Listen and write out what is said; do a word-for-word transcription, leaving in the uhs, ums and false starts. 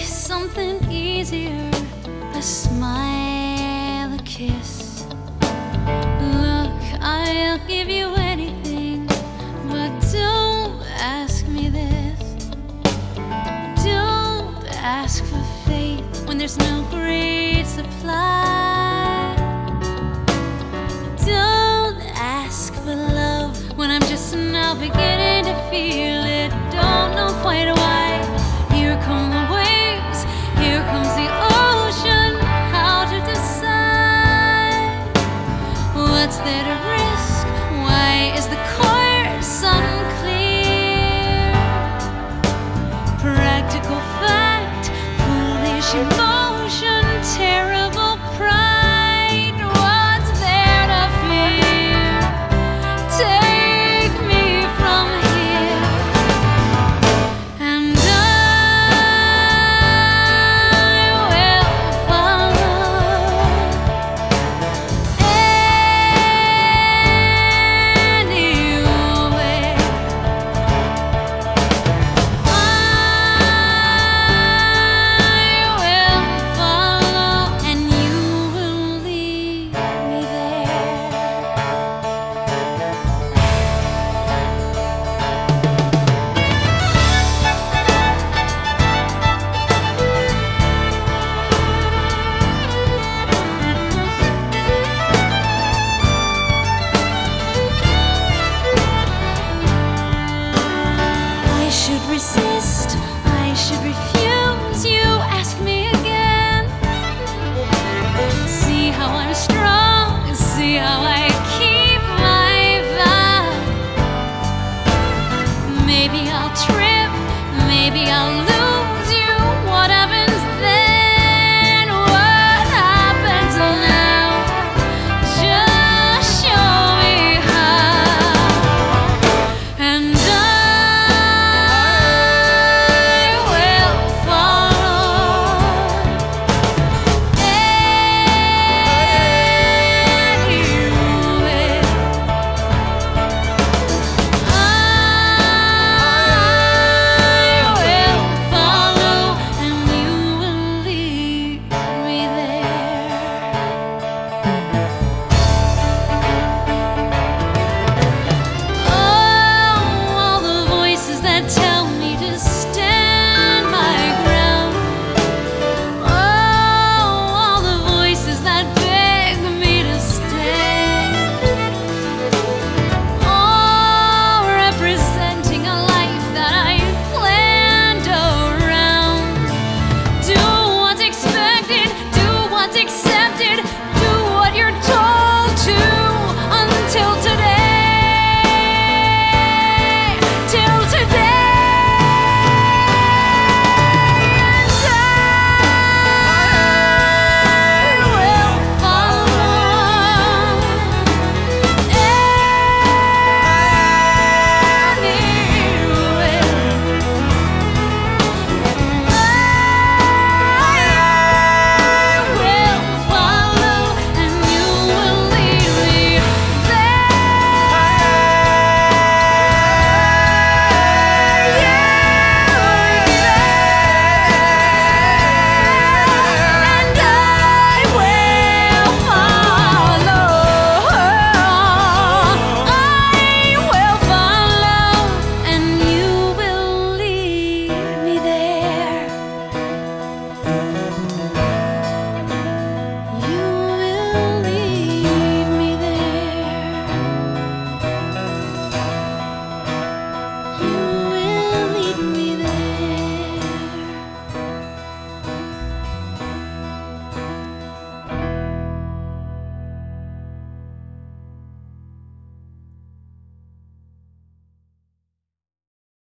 something easier, a smile, a kiss. Look, I'll give you anything, but don't ask me this. Don't ask for faith when there's no great supply. Don't ask for love when I'm just now beginning to feel it. Don't know quite why. Here come the waves, here comes the ocean. How to decide what's there to risk? Why is the course unclear? Practical fact, foolish emotion.